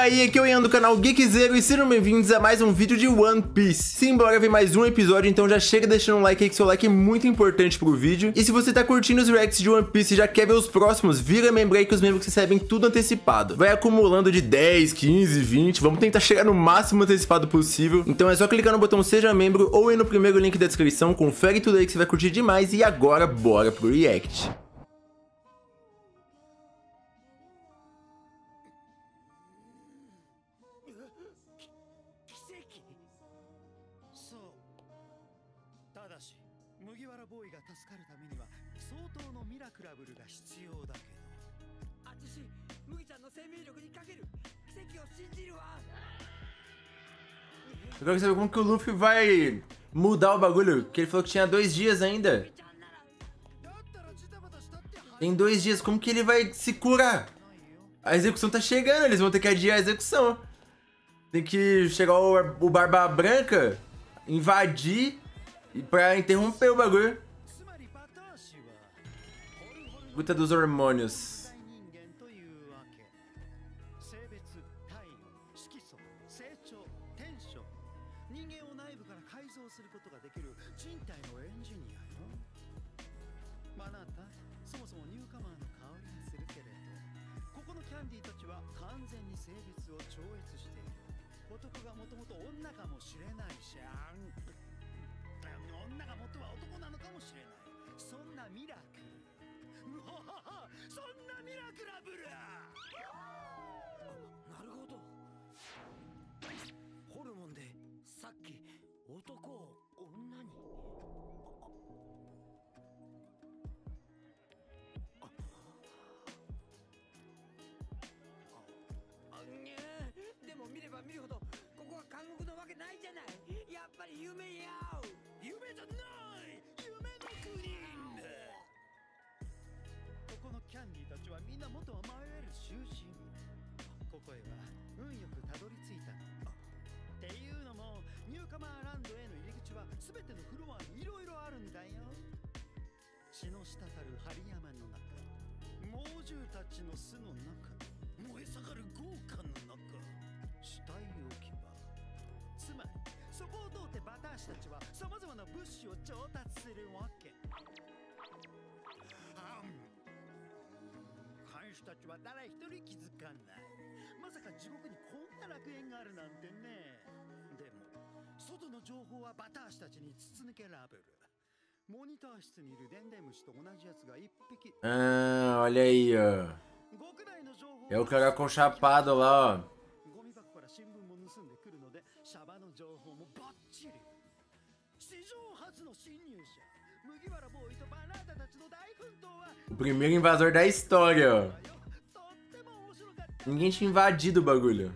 aí, aqui é o Ian do canal Geekzero e sejam bem-vindos a mais um vídeo de One Piece. Sim, bora ver mais um episódio, então já chega deixando um like aí, que seu like é muito importante pro vídeo. E se você tá curtindo os reacts de One Piece e já quer ver os próximos, vira membro aí que os membros recebem tudo antecipado. Vai acumulando de 10, 15, 20, vamos tentar chegar no máximo antecipado possível. Então é só clicar no botão Seja Membro ou ir no primeiro link da descrição, confere tudo aí que você vai curtir demais. E agora, bora pro react. Eu quero saber como que o Luffy vai mudar o bagulho, que ele falou que tinha 2 dias ainda. Tem 2 dias, como que ele vai se curar? A execução tá chegando, eles vão ter que adiar a execução. Tem que chegar o Barba Branca, invadir pra interromper o bagulho. Luta dos hormônios. Ah, olha aí, ó. É o cara com chapado lá, ó. O primeiro invasor da história, ó. Ninguém tinha invadido o bagulho.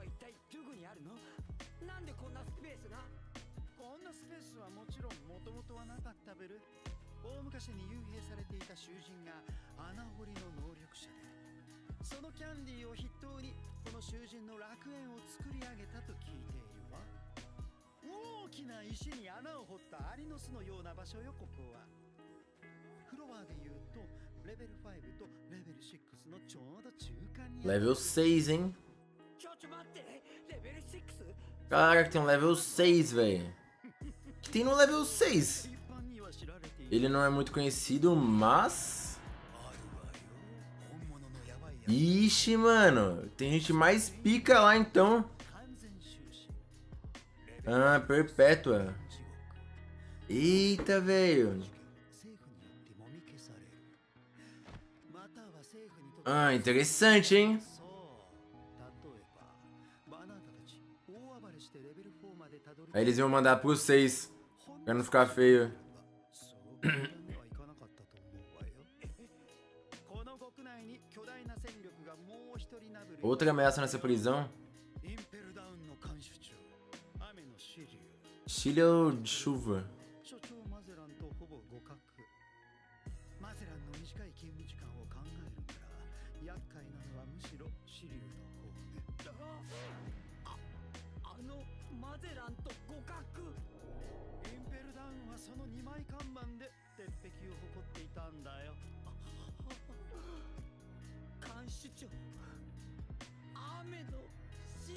Level 6, hein? Caraca, tem um level 6, velho. O que tem no level 6? Ele não é muito conhecido, mas... Ixi, mano. Tem gente mais pica lá, então. Ah, Perpétua. Eita, velho. Ah, interessante, hein? Aí eles iam mandar pro 6, pra não ficar feio. Outra ameaça nessa prisão. Shiryu de chuva.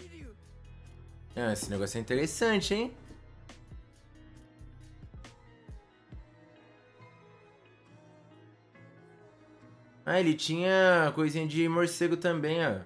Ah, esse negócio é interessante, hein? Ah, ele tinha coisinha de morcego também, ó.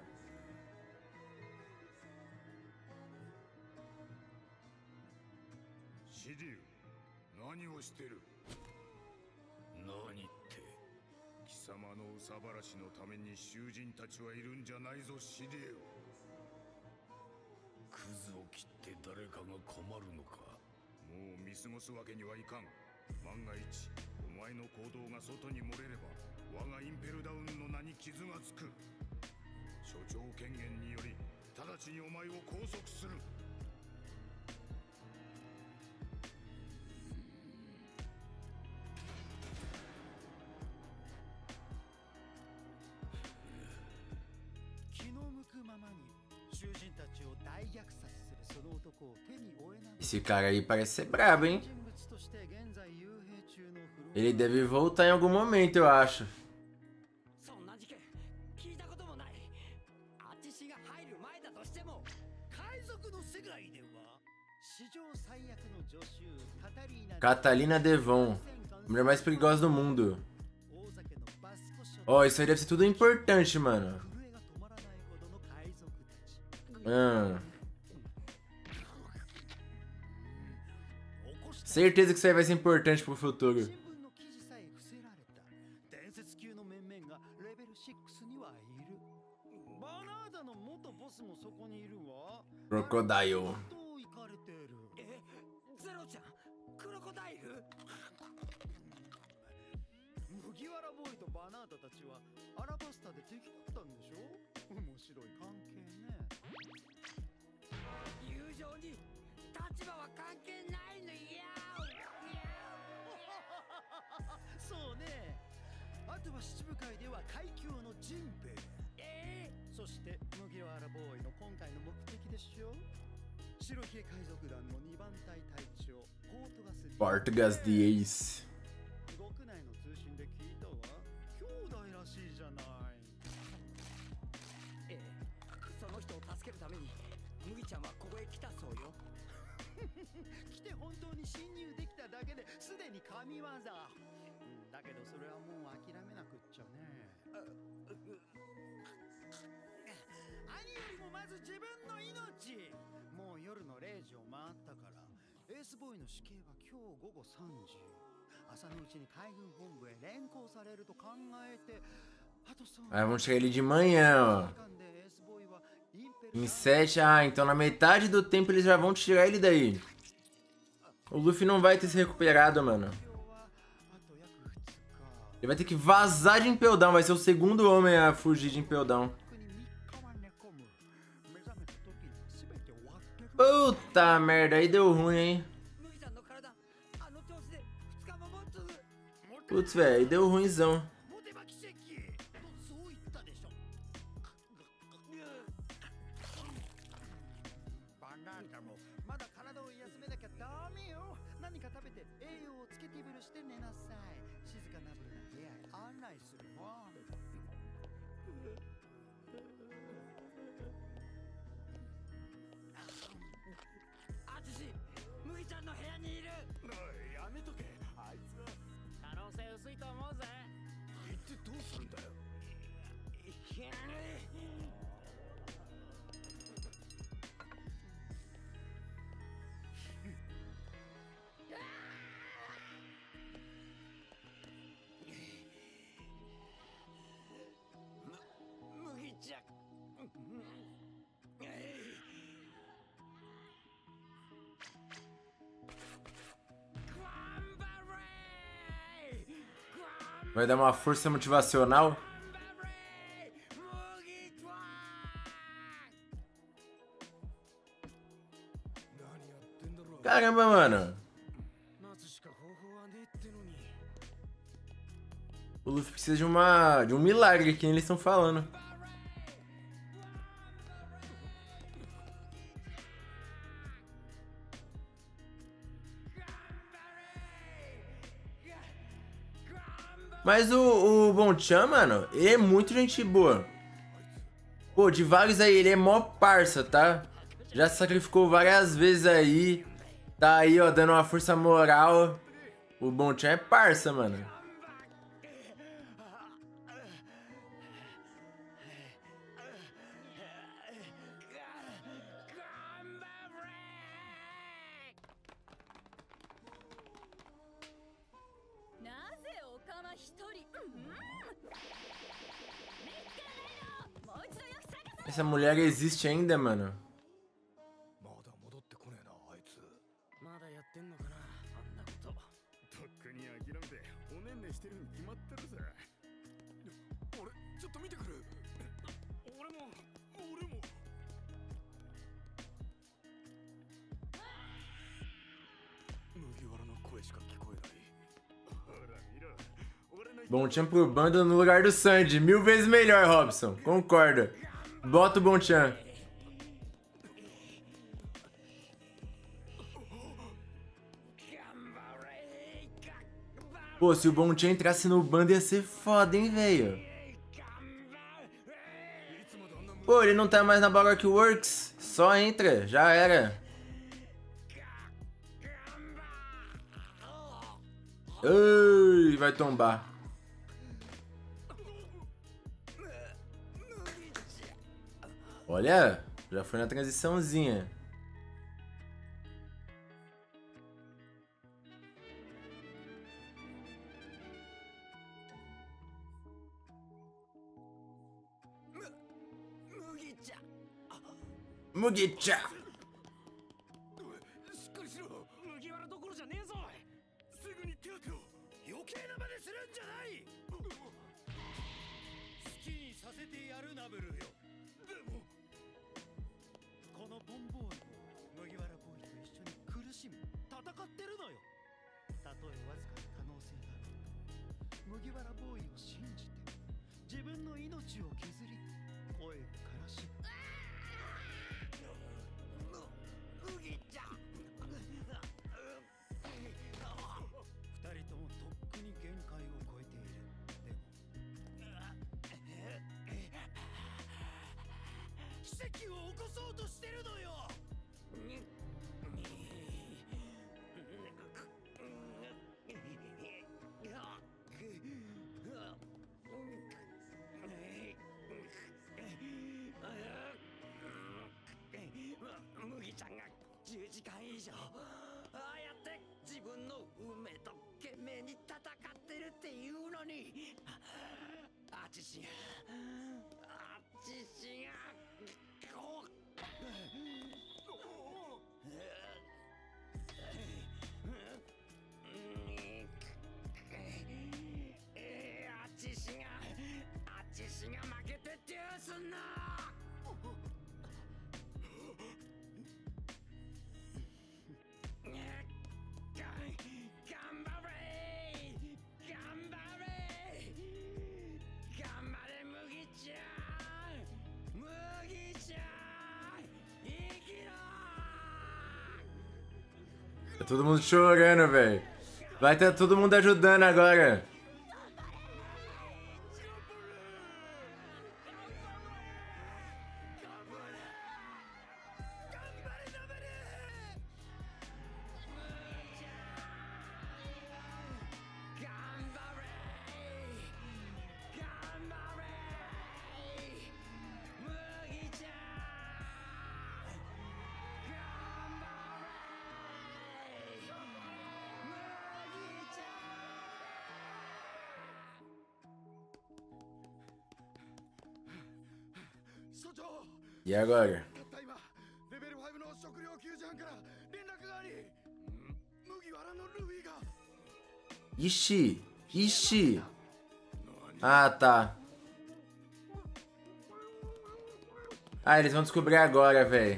Esse cara aí parece ser brabo, hein? Ele deve voltar em algum momento, eu acho. Catalina Devon, a mulher mais perigosa do mundo. Ó, isso aí deve ser tudo importante, mano. Certeza que isso aí vai ser importante pro futuro. Crocodile. Portugas the Ace. Aí vamos chegar ali de manhã, ó. Em 7, então na metade do tempo eles já vão tirar ele daí. O Luffy não vai ter se recuperado, mano. Ele vai ter que vazar de Impel Down, vai ser o segundo homem a fugir de Impel Down. Puta merda, aí deu ruim, hein? Putz, velho, aí deu ruimzão. Vai dar uma força motivacional. Caramba, mano. O Luffy precisa de um milagre, que eles estão falando. Mas o Bonchan, mano, ele é muito gente boa. Pô, de vários aí, ele é mó parça, tá? Já se sacrificou várias vezes aí. Tá aí, ó, dando uma força moral. O Bonchan é parça, mano. Essa mulher existe ainda, mano. Bonchan pro bando no lugar do Sandy. 1000 vezes melhor, Robson. Concordo. Bota o Bonchan. Pô, se o Bonchan entrasse no bando ia ser foda, hein, velho. Pô, ele não tá mais na Baroque Works. Só entra, já era. Ai, vai tombar. Olha, já foi na transiçãozinha. Mugicha. Tá todo mundo chorando, velho. Vai ter todo mundo ajudando agora. E agora? Ixi, ixi. Ah, tá. Ah, eles vão descobrir agora, velho.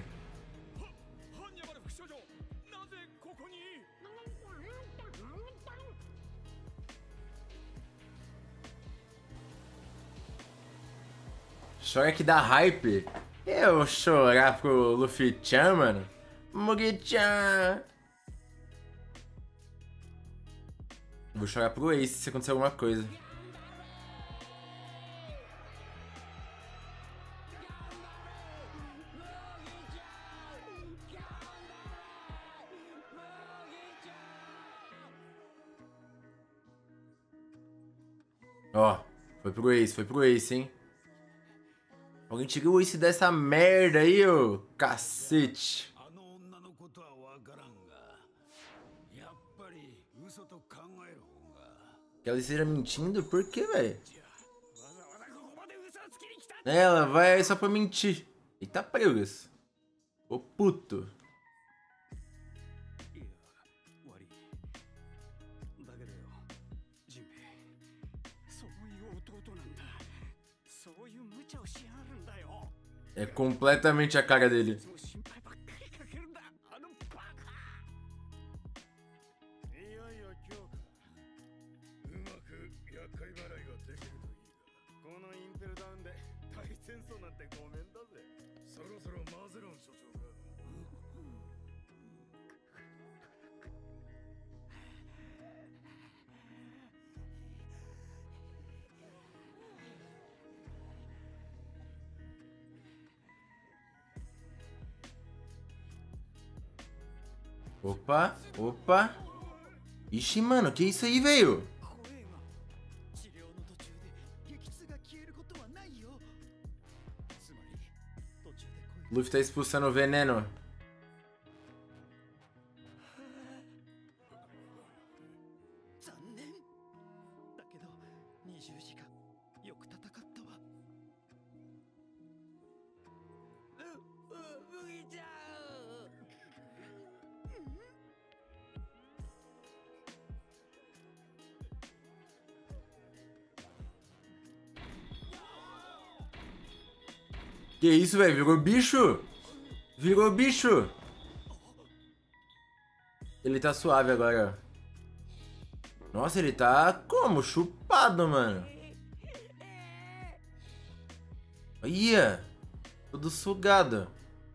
Chora que dá hype. Eu chorar pro Luffy-chan, mano. Mugi-chan. Vou chorar pro Ace se acontecer alguma coisa. Ó, foi pro Ace, hein? Alguém tira o Ace dessa merda aí, ô cacete. Que ela esteja mentindo? Por quê, velho? Ela vai só pra mentir. Eita pregas. Ô puto. É completamente a cara dele. Opa, opa. Ixi, mano, que isso aí, velho? Luffy tá expulsando o veneno. Que isso, velho? Virou bicho? Virou bicho? Ele tá suave agora. Nossa, ele tá como? Chupado, mano. Olha. Todo sugado.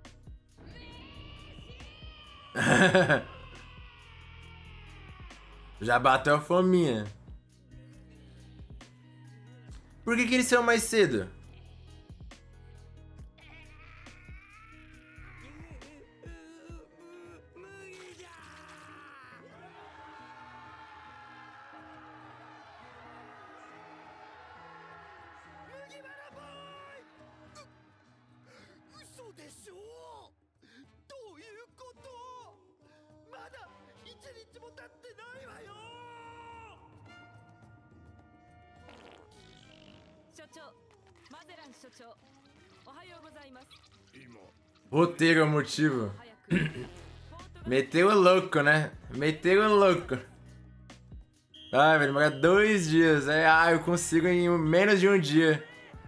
Já bateu a fominha. Por que ele saiu mais cedo? Roteiro é o motivo. Meteu o louco, né? Meteu o louco. Ai, vai demorar 2 dias. Eu consigo em menos de 1 dia.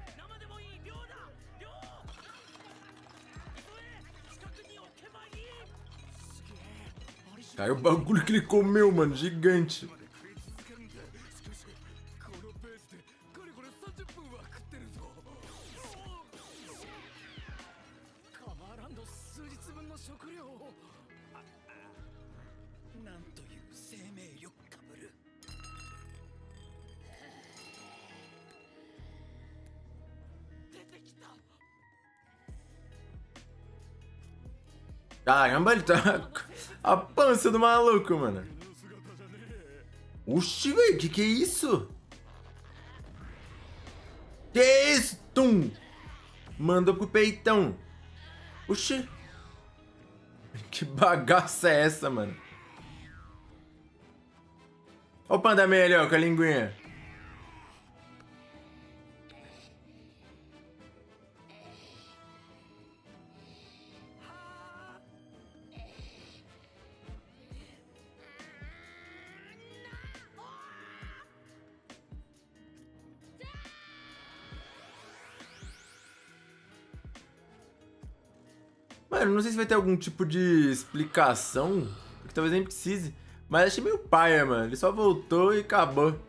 Cara, o bagulho que ele comeu, mano, gigante. Caramba, ele tá... A pança do maluco, mano. Oxi, velho, que é isso? Que é isso? Tum! Mandou pro peitão. Oxi. Que bagaça é essa, mano? Olha o panda melhor com a linguinha. Mano, não sei se vai ter algum tipo de explicação, porque talvez nem precise. Mas achei meio paia, mano. Ele só voltou e acabou.